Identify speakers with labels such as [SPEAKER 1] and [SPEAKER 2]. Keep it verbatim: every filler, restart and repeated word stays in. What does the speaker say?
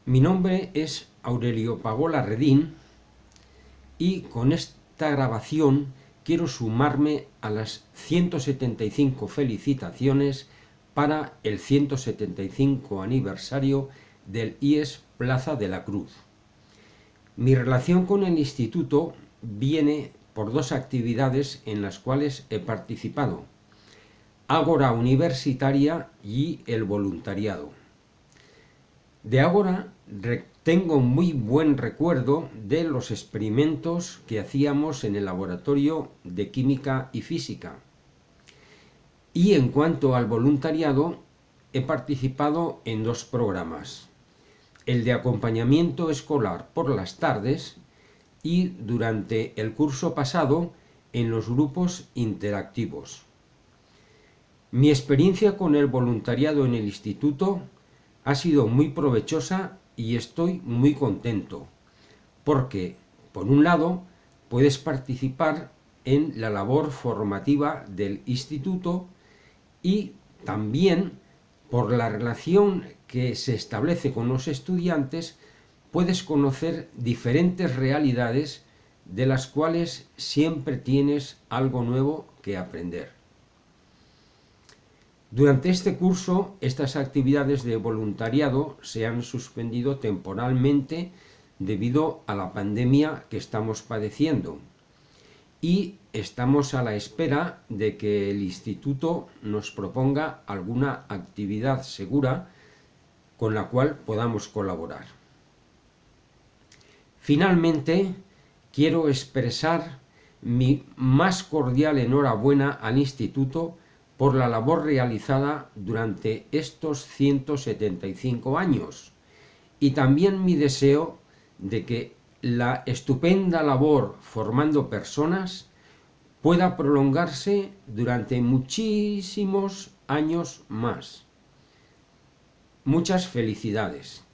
[SPEAKER 1] Mi nombre es Aurelio Pagola Redín y con esta grabación quiero sumarme a las ciento setenta y cinco felicitaciones para el ciento setenta y cinco aniversario del I E S Plaza de la Cruz. Mi relación con el instituto viene por dos actividades en las cuales he participado: Ágora Universitaria y el voluntariado. De Ágora tengo muy buen recuerdo de los experimentos que hacíamos en el laboratorio de química y física. Y en cuanto al voluntariado, he participado en dos programas: el de acompañamiento escolar por las tardes y durante el curso pasado en los grupos interactivos. Mi experiencia con el voluntariado en el instituto ha sido muy provechosa y estoy muy contento, porque, por un lado, puedes participar en la labor formativa del instituto y también, por la relación que se establece con los estudiantes, puedes conocer diferentes realidades de las cuales siempre tienes algo nuevo que aprender. Durante este curso, estas actividades de voluntariado se han suspendido temporalmente debido a la pandemia que estamos padeciendo y estamos a la espera de que el instituto nos proponga alguna actividad segura con la cual podamos colaborar. Finalmente, quiero expresar mi más cordial enhorabuena al instituto por la labor realizada durante estos ciento setenta y cinco años y también mi deseo de que la estupenda labor formando personas pueda prolongarse durante muchísimos años más. Muchas felicidades.